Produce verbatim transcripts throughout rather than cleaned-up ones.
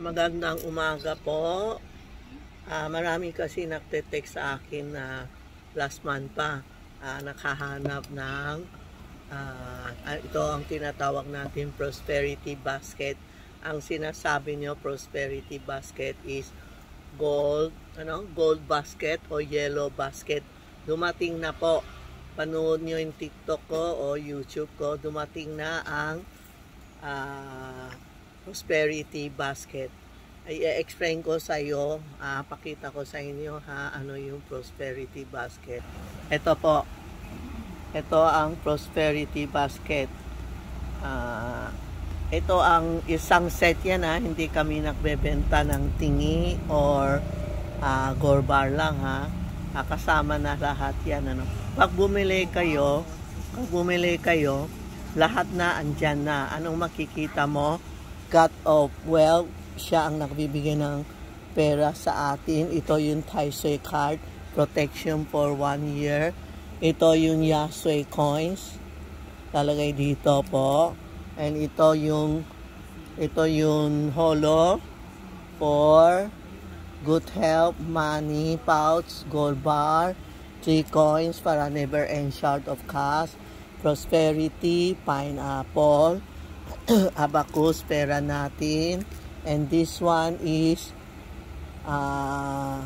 Magandang umaga po. Uh, marami kasi nagte-text sa akin na last month pa uh, nakahanap ng uh, ito ang tinatawag natin prosperity basket. Ang sinasabi nyo prosperity basket is gold, ano, gold basket o yellow basket. Dumating na po. Panood nyo yung TikTok ko o YouTube ko. Dumating na ang uh, prosperity basket. I-explain ko sa iyo, uh, pakita ko sa inyo ha, ano yung prosperity basket. Ito po. Ito ang prosperity basket. Uh, ito ang isang set yan ha, hindi kami nagbebenta ng tingi or uh, gorbar lang ha. Uh, kasama na lahat yan ano. Pag bumili kayo, pag bumili kayo, lahat na andyan na. Anong makikita mo? God of wealth, siya ang nagbibigay ng pera sa atin. Ito yung Tai Sui card, protection for one year. Ito yung Yasui coins, lalagay dito po. And ito yung ito yung holo for good health, money, pouch, gold bar, three coins para never end short of cash, prosperity, pineapple, abacus, pera natin. And this one is uh,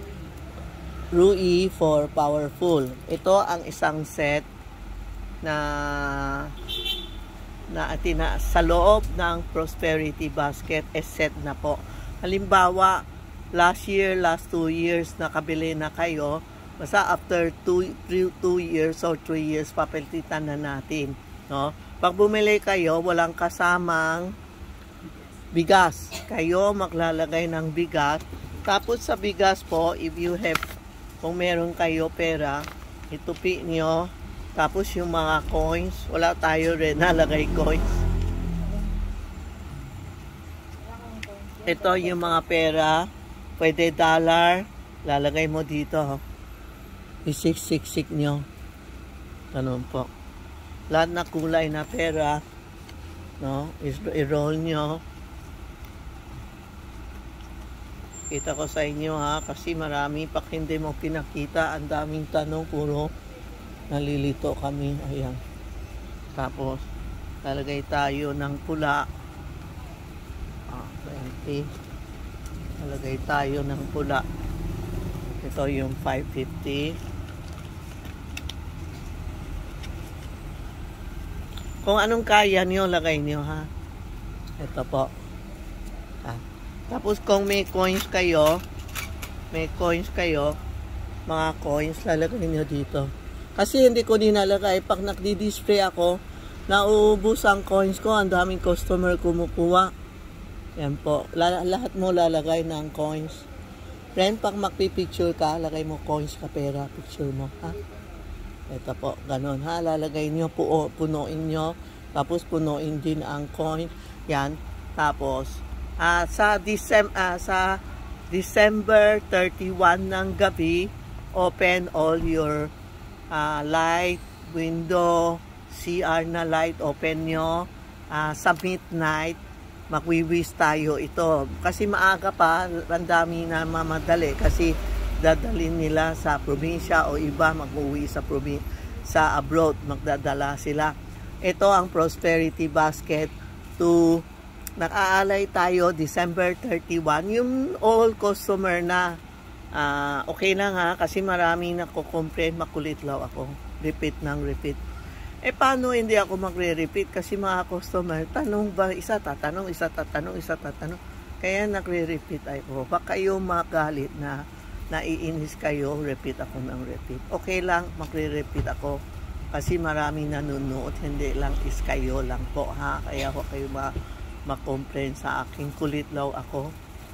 Rui for powerful. Ito ang isang set na na atina sa loob ng prosperity basket is set na po. Halimbawa, last year, last two years nakabili na kayo, basta after two, three, two years or three years papalitan na natin, no? Pag bumili kayo, walang kasamang bigas. Kayo maglalagay ng bigas. Tapos sa bigas po, if you have, kung meron kayo pera, itupi nyo. Tapos yung mga coins, wala tayo rin nalagay coins. Ito yung mga pera, pwede dollar, lalagay mo dito. Isik-sik-sik nyo. Ganun po. Lahat na kulay na pera, no, i-roll nyo. Kita ko sa inyo ha, kasi marami pa hindi mo pinakita. Ang daming tanong, puro nalilito kami. Ayan. Tapos, lalagay tayo ng pula. Ah, twenty. Lalagay tayo ng pula. Ito yung five fifty. Kung anong kaya nyo, lagay nyo ha. Ito po. Ah. Tapos kung may coins kayo, may coins kayo, mga coins, lalagay nyo dito. Kasi hindi ko dinalagay. Pag nagdi-display ako, nauubos ang coins ko. Ang daming customer kumukuha. Yan po. Lahat mo lalagay ng coins. Then, pag magpipicture ka, lagay mo coins ka pera. Picture mo, ha? Ito po, ganun ha. Lalagay nyo, pu punuin nyo. Tapos punuin din ang coin. Yan. Tapos, uh, sa, Decem uh, sa December thirty-one ng gabi, open all your uh, light, window, C R na light, open nyo. Uh, sa midnight, magwiwis tayo ito. Kasi maaga pa, ang dami na mamadali. Kasi dadalhin nila sa probinsya o iba mag-uwi sa probinsya, sa abroad, magdadala sila. Ito ang prosperity basket to nag-aalay tayo December thirty-one. Yung all customer na uh, okay lang ha, kasi marami nagko-complain, makulit law ako. Repeat ng repeat. Eh paano hindi ako magre-repeat? Kasi mga customer, tanong ba, isa tatanong, isa tatanong, isa tatanong. Kaya nagre-repeat ako. Baka kayo magalit na naiinis kayo, repeat ako ng repeat. Okay lang, magre-repeat ako. Kasi marami nanonood, hindi lang is kayo lang po ha. Kaya ako kayo ma ma-complain sa akin. Kulit law ako.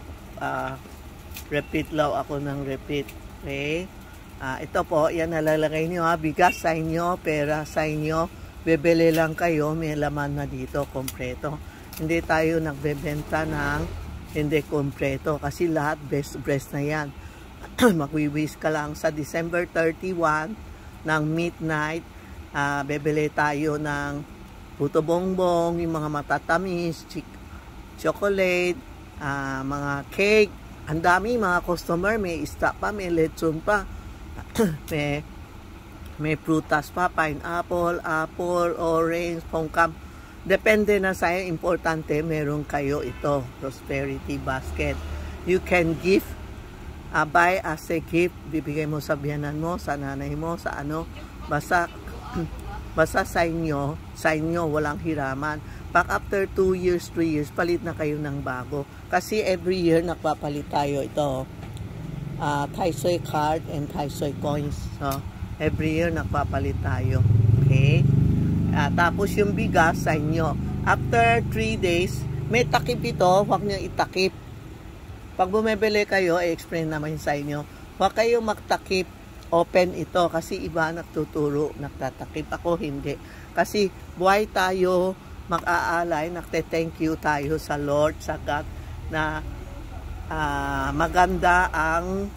Uh, repeat law ako ng repeat. Okay? Uh, ito po, yan nalalagay nyo ha. Bigas sa inyo, pera sa inyo. Bebele lang kayo, may laman na dito, kompleto. Hindi tayo nagbebenta ng hindi kompleto. Kasi lahat best breast na yan. Magwiwis ka lang sa December thirty-one ng midnight. Uh, bebele tayo ng puto bongbong, yung mga matatamis, chocolate, uh, mga cake. Ang dami mga customer, may isda pa, may lechon pa, may, may prutas pa, pineapple, apple, orange, pongkam. Depende na sa'yo, importante meron kayo ito, prosperity basket. You can give, uh, buy as a gift, bibigay mo sa biyanan mo, sa nanay mo, sa ano, basta, basta sa inyo, sa inyo, walang hiraman. Pag after two years, three years, palit na kayo ng bago. Kasi every year, nagpapalit tayo ito. Uh, Taisoy card and Taisoy coins. So, every year, nagpapalit tayo. Okay? Uh, tapos yung bigas sa inyo. After three days, may takip ito. Huwag nyo itakip. Pag bumibili kayo, i-explain naman sa inyo. Huwag kayo magtakip. Open ito. Kasi iba nagtuturo, nagtatakip. Ako hindi. Kasi buhay tayo, mag-aalay, nagte-thank you tayo sa Lord, sa God, na uh, maganda ang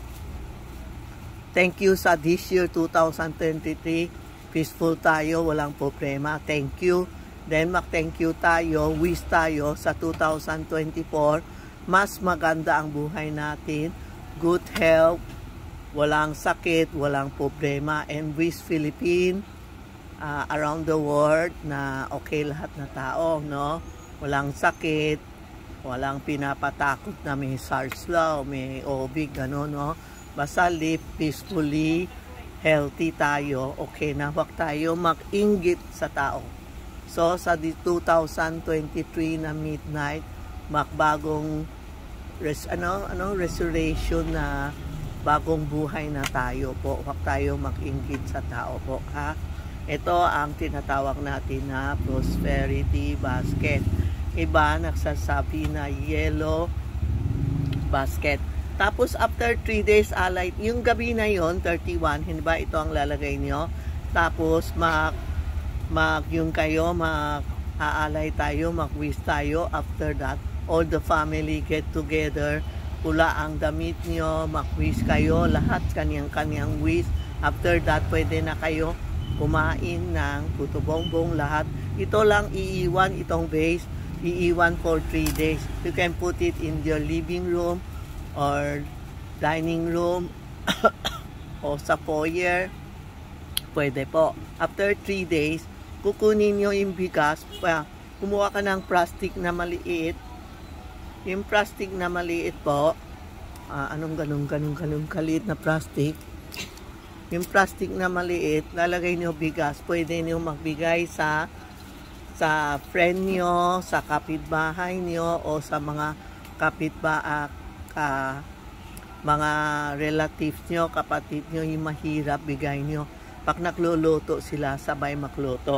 thank you sa this year, two thousand twenty-three. Peaceful tayo, walang problema. Thank you. Then, mag-thank you tayo, wish tayo sa two thousand twenty-four. Mas maganda ang buhay natin. Good health, walang sakit, walang problema. And wish Philippines, Uh, around the world na okay lahat na tao, no? Walang sakit, walang pinapatakot na may SARS law, may O B, gano'n, no? Basta live peacefully, healthy tayo, okay na, wag tayo mag-inggit sa tao. So, sa two thousand twenty-three na midnight, makbagong res, ano, ano, resurrection na bagong buhay na tayo po. Wag tayo mag-inggit sa tao po, ha? Ito ang tinatawag natin na prosperity basket. Iba nagsasabi na yellow basket. Tapos after three days alay, yung gabi na yon, thirty-one, hindi ba ito ang lalagay nyo? Tapos mag, mag yung kayo, mag-aalay tayo, mag-wish tayo. After that, all the family get together. Pula ang damit nyo, mag-wish kayo. Lahat kanyang-kanyang wish. After that, pwede na kayo kumain ng puto bongbong lahat. Ito lang iiwan, itong base, iiwan for three days. You can put it in your living room or dining room o sa foyer. Pwede po. After three days, kukunin nyo yung bigas. Kumuha ka ng plastic na maliit. Yung plastic na maliit po, uh, anong ganun, ganun, ganun kaliit na plastic. Yung plastic na maliit, lalagay nyo bigas, pwede nyo magbigay sa sa friend nyo, sa kapitbahay nyo, o sa mga kapitbahay, uh, mga relatives nyo, kapatid nyo, yung mahirap, bigay nyo. Pag nagluluto sila, sabay magluto.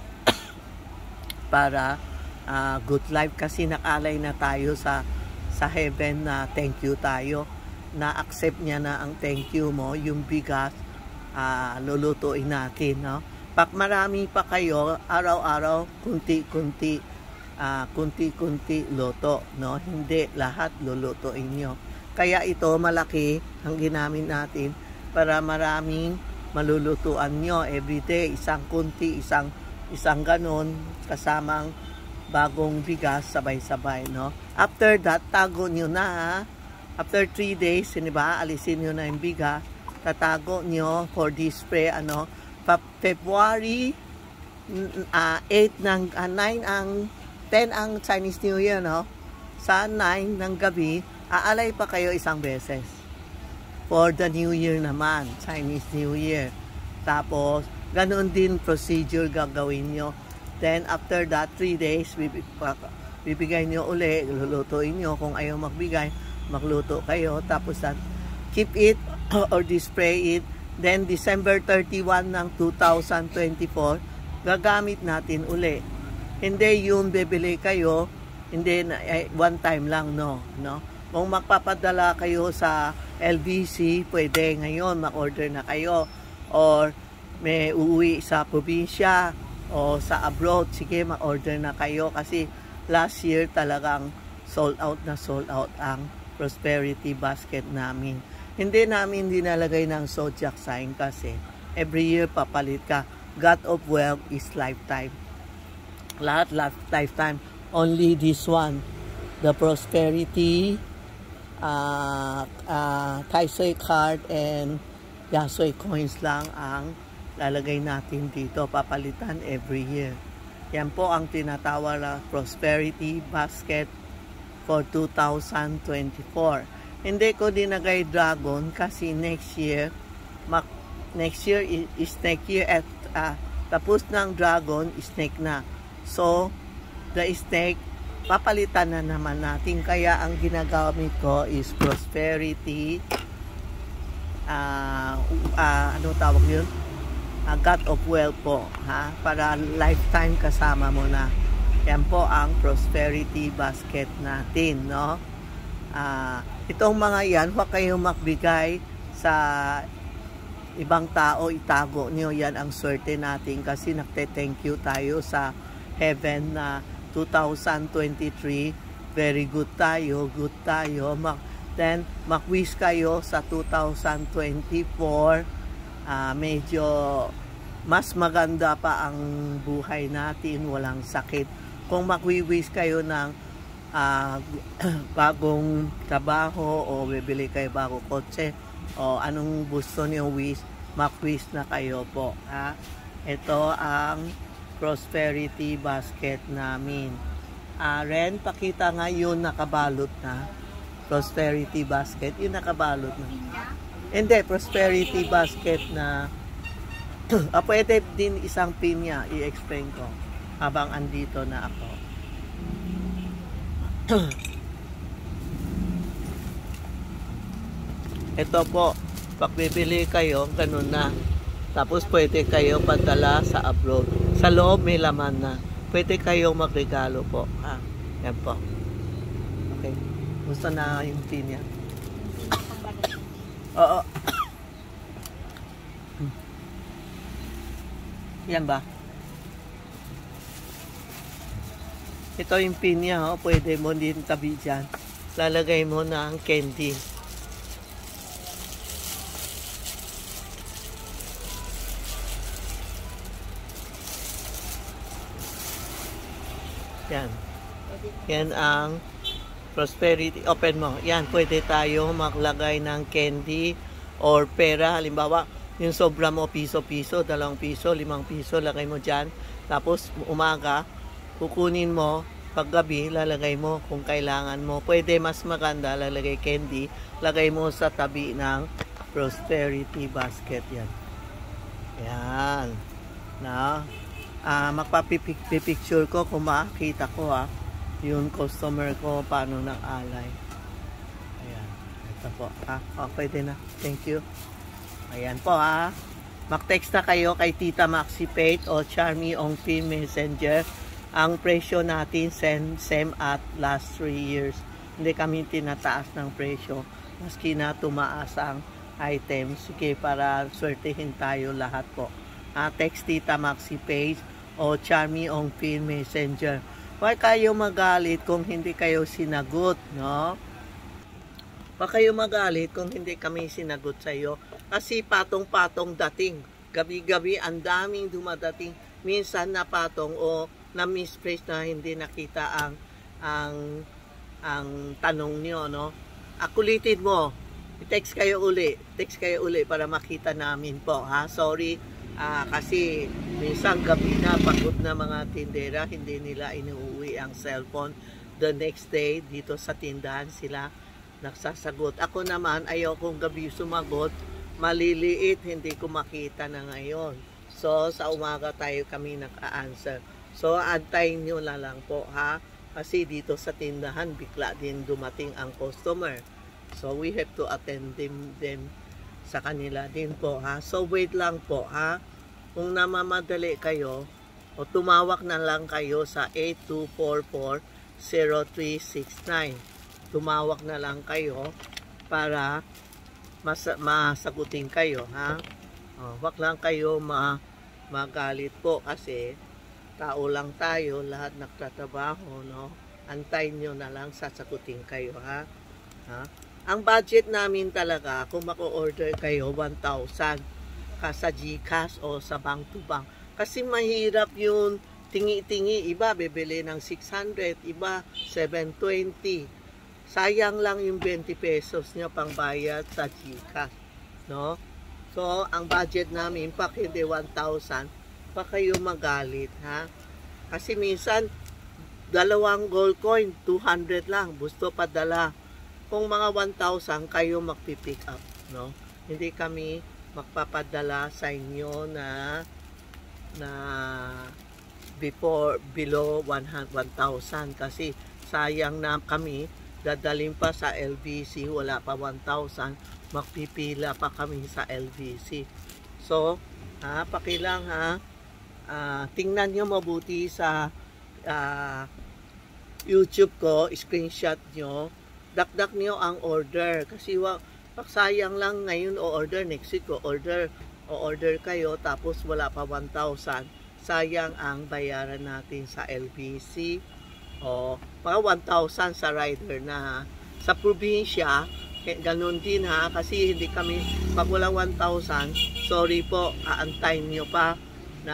Para uh, good life, kasi nakalay na tayo sa, sa heaven na thank you tayo. Na-accept niya na ang thank you mo, yung bigas, Uh, lulutuin natin, no? Pag marami pa kayo, araw-araw, kunti-kunti, uh, kunti-kunti luto, no? Hindi lahat lulutuin nyo. Kaya ito, malaki ang ginamit natin para maraming malulutuan nyo everyday. Isang kunti, isang, isang ganon, kasamang bagong bigas, sabay-sabay, no? After that, tago nyo na, ha? After three days, hindi ba, alisin nyo na yung bigas, tatago nyo for display, ano, February uh, eight ng, uh, nine ang, ten ang Chinese New Year, no? Sa nine ng gabi, aalay pa kayo isang beses. For the New Year naman, Chinese New Year. Tapos, ganoon din procedure gagawin nyo. Then, after that, three days, bibigay nyo uli, lulutuin nyo. Kung ayaw magbigay, magluto kayo. Tapos, that, keep it or display it. Then, December thirty-first ng two thousand twenty-four, gagamit natin uli. Hindi yung bibili kayo, hindi na, eh, one time lang, no. no? Kung magpapadala kayo sa L B C, pwede ngayon, mag-order na kayo. Or may uuwi sa probinsya o sa abroad, sige, mag-order na kayo. Kasi last year talagang sold out na sold out ang prosperity basket namin. Hindi namin dinalagay ng zodiac sign kasi every year papalit ka. God of wealth is lifetime. Lahat life, lifetime. Only this one. the prosperity, uh, uh, Taisoy card, and Yasoy coins lang ang lalagay natin dito, papalitan every year. Yan po ang tinatawag na prosperity basket for two thousand twenty-four. Hindi ko dinagay dragon kasi next year, next year is snake year at uh, tapos ng dragon, snake na. So, the snake, papalitan na naman natin. Kaya ang ginagamit ko is prosperity, uh, uh, ano tawag yun? Uh, God of Wealth po, ha? Para lifetime kasama mo na. Yan po ang prosperity basket natin, no? Uh, itong mga yan, huwag kayong magbigay sa ibang tao, itago niyo. Yan ang swerte natin kasi nagte-thank you tayo sa heaven na two thousand twenty-three, very good tayo, good tayo. Then, mag-wish kayo sa two thousand twenty-four, uh, medyo mas maganda pa ang buhay natin, walang sakit. Kung mag-wish kayo ng Uh, bagong trabaho o bibili kayo bagong kotse o anong gusto niyo wish, mag-wish na kayo po, ha? Ito ang prosperity basket namin. Uh, Ren, pakita nga yun nakabalot na prosperity basket, yun nakabalot na. Hindi, prosperity basket na ah, pwede din isang pinya, i-explain ko habang andito na ako. Ito po, pag bibili kayo, ganun na. Tapos pwede kayo padala sa abroad. Sa loob may laman na. Pwede kayo magregalo po. Ah, yan po. Okay. Gusto na yung pin yan. Oo. Yan ba? Ito yung pin niya, oh. Pwede mo din tabi dyan. Lalagay mo ng candy. Yan. Yan ang prosperity. Open mo. Yan, pwede tayo maglagay ng candy or pera. Halimbawa, yung sobra mo piso-piso, dalawang piso, limang piso, lagay mo dyan. Tapos, umaga, kukunin mo, paggabi, lalagay mo kung kailangan mo. Pwede mas maganda, lalagay candy, lagay mo sa tabi ng prosperity basket. Yan. Yan. Na, uh, magpapipicture ko kung makakita ko, ha, yung customer ko, paano nag-alay. Ayan. Ito po. Ah, oh, pwede na. Thank you. Ayan po, ha. Mag-text na kayo kay Tita Maxi Pate o Charmy on Pin Messenger. Ang presyo natin same, same at last three years. Hindi kami tinataas ng presyo. Maski na tumaas ang items. Sige, para swertihin tayo lahat po. Uh, text Tita Maxi Page o Charmy on Pin Messenger. Huwag kayo magalit kung hindi kayo sinagot, no? Huwag kayo magalit kung hindi kami sinagot sa iyo. Kasi patong-patong dating. Gabi-gabi ang daming dumadating. Minsan na patong o na misplace na hindi nakita ang ang ang tanong niyo, no? Akulitin mo. I-text kayo uli. Text kayo uli para makita namin po, ha? Sorry, uh, kasi minsan gabi na, pagod na mga tindera, hindi nila inuuwi ang cellphone. The next day, dito sa tindahan sila nagsasagot. Ako naman, ayaw kong gabi sumagot. Maliliit, hindi ko makita na ngayon. So, sa umaga tayo kami naka-answer. So, antayin nyo na lang po, ha? Kasi dito sa tindahan, bigla din dumating ang customer. So, we have to attend them, them sa kanila din po, ha? So, wait lang po, ha? Kung namamadali kayo, o tumawag na lang kayo sa eight two four four zero three six nine. Tumawag na lang kayo para mas masagutin kayo, ha? O, wag lang kayo ma magalit po kasi tao lang tayo, lahat nagtatrabaho, no? Antayin nyo na lang, sasagutin kayo, ha? Ha? Ang budget namin talaga, kung mako-order kayo, one thousand ka sa GCash o sa bank to bank. Kasi mahirap yun, tingi-tingi, iba bibili ng six hundred, iba seven twenty. Sayang lang yung twenty pesos nyo pang bayad sa GCash, no? So, ang budget namin, pa hindi one thousand, pa kayo magalit, ha? Kasi minsan, dalawang gold coin, two hundred lang, gusto padala. Kung mga one thousand, kayo magpipick up, no? Hindi kami magpapadala sa inyo na na before, below one thousand kasi sayang na kami, dadalhin pa sa L B C, wala pa one thousand, magpipila pa kami sa L B C. So, ha, pakilang ha, uh, tingnan nyo mabuti sa uh, YouTube ko, screenshot nyo, dakdak nyo ang order, kasi wa, paksayang lang ngayon o order, next week o order, o order kayo, tapos wala pa one thousand, sayang ang bayaran natin sa L B C, o mga one thousand sa rider na sa probinsya, ganun din ha, kasi hindi kami, pag wala one thousand, sorry po, aantayin nyo pa na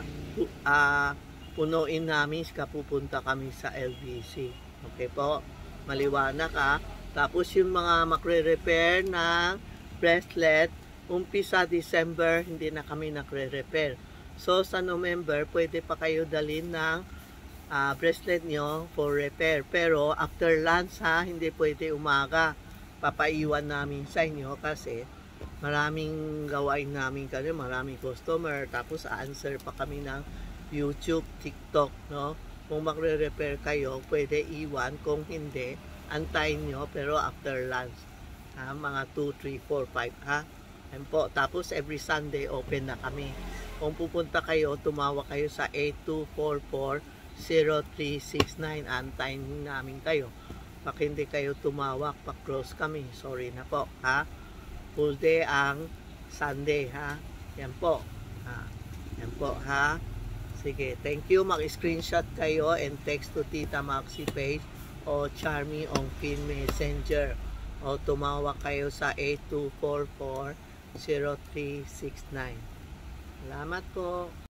uh, punuin namin, pupunta kami sa L B C. Okay po, maliwanag ha. Tapos yung mga makre-repair ng bracelet, umpisa December, hindi na kami nakre-repair. So sa November, pwede pa kayo dalhin ng uh, bracelet nyo for repair. Pero after lunch ha, hindi pwede umaga. Papaiwan namin sa inyo kasi maraming gawain namin kasi maraming customer. Tapos answer pa kami ng YouTube, TikTok, no? Kung magre-repair kayo, pwede iwan. Kung hindi, antayin nyo, pero after lunch. Ha? Mga two, three, four, five, ha? Ayan po. Tapos, every Sunday, open na kami. Kung pupunta kayo, tumawa kayo sa eight two four four zero three six nine. Antayin namin kayo. Pag hindi kayo tumawak, pa-close kami. Sorry na po, ha? Full day ang Sunday, ha? Yan po. Ha? Yan po, ha? Sige, thank you. Mag-screenshot kayo and text to Tita Maxi page o Charmy on Pin Messenger o tumawag kayo sa eight two four four zero three six nine. Salamat po.